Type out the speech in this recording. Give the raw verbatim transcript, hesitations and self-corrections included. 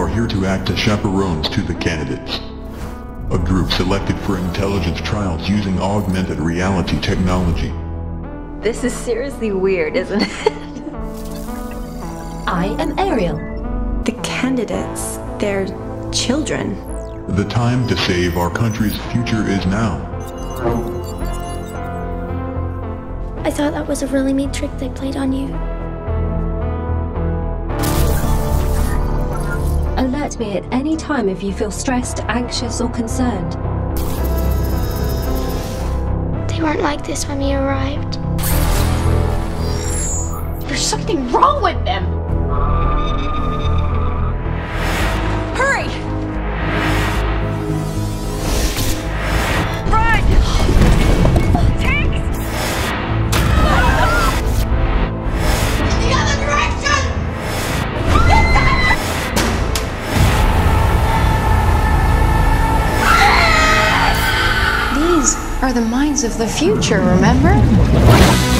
are here to act as chaperones to the candidates. A group selected for intelligence trials using augmented reality technology. This is seriously weird, isn't it? I am Ariel. The candidates, they're children. The time to save our country's future is now. I thought that was a really neat trick they played on you. Alert me at any time if you feel stressed, anxious, or concerned. They weren't like this when we arrived. There's something wrong with them! Hurry! Run! Tanks! In the other direction! These are the minds of the future, remember?